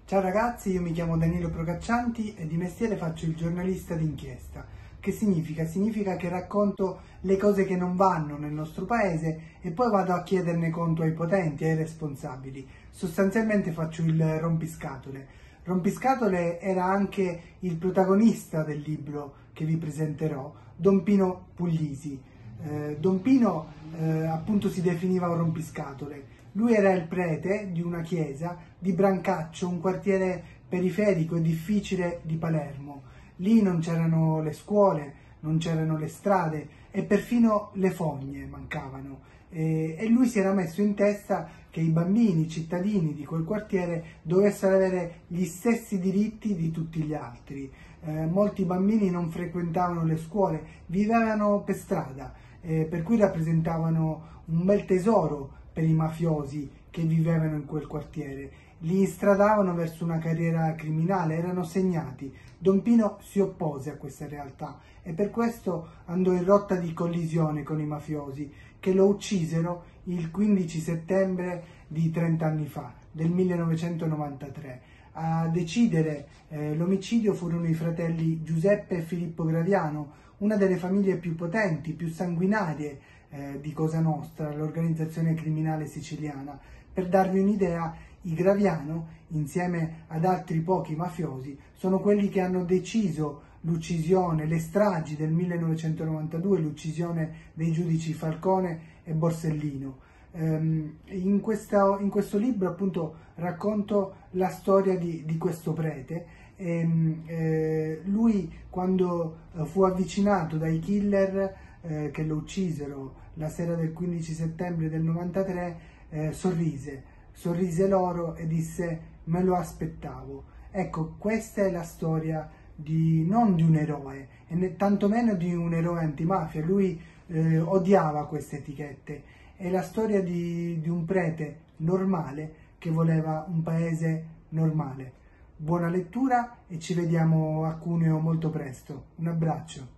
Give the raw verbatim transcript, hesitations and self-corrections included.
Ciao ragazzi, io mi chiamo Danilo Procaccianti e di mestiere faccio il giornalista d'inchiesta. Che significa? Significa che racconto le cose che non vanno nel nostro paese e poi vado a chiederne conto ai potenti, ai responsabili. Sostanzialmente faccio il rompiscatole. Rompiscatole era anche il protagonista del libro che vi presenterò, Don Pino Puglisi. Eh, Don Pino eh, appunto si definiva un rompiscatole. Lui era il prete di una chiesa di Brancaccio, un quartiere periferico e difficile di Palermo. Lì non c'erano le scuole, non c'erano le strade e perfino le fogne mancavano. E, e lui si era messo in testa che i bambini, i cittadini di quel quartiere dovessero avere gli stessi diritti di tutti gli altri. Eh, molti bambini non frequentavano le scuole, vivevano per strada, eh, per cui rappresentavano un bel tesoro per i mafiosi che vivevano in quel quartiere. Li stradavano verso una carriera criminale, erano segnati. Don Pino si oppose a questa realtà e per questo andò in rotta di collisione con i mafiosi, che lo uccisero il quindici settembre di trenta anni fa, del millenovecentonovantatré. A decidere eh, l'omicidio furono i fratelli Giuseppe e Filippo Graviano, una delle famiglie più potenti, più sanguinarie eh, di Cosa Nostra, l'organizzazione criminale siciliana. Per darvi un'idea, i Graviano, insieme ad altri pochi mafiosi, sono quelli che hanno deciso l'uccisione, le stragi del millenovecentonovantadue, l'uccisione dei giudici Falcone e Borsellino. In, questa, in questo libro appunto racconto la storia di, di questo prete. E, eh, lui quando fu avvicinato dai killer eh, che lo uccisero la sera del quindici settembre del novantatré eh, sorrise, sorrise loro e disse: me lo aspettavo. Ecco, questa è la storia di, non di un eroe e né, tantomeno di un eroe antimafia. Lui eh, odiava queste etichette. È la storia di, di un prete normale che voleva un paese normale. Buona lettura e ci vediamo a Cuneo molto presto. Un abbraccio.